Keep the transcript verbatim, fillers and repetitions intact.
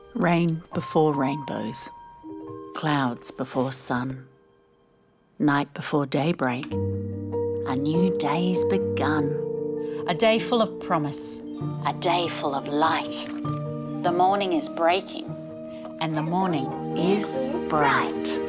Rain before rainbows, clouds before sun, night before daybreak, a new day's begun. A day full of promise, a day full of light. The morning is breaking, and the morning is bright.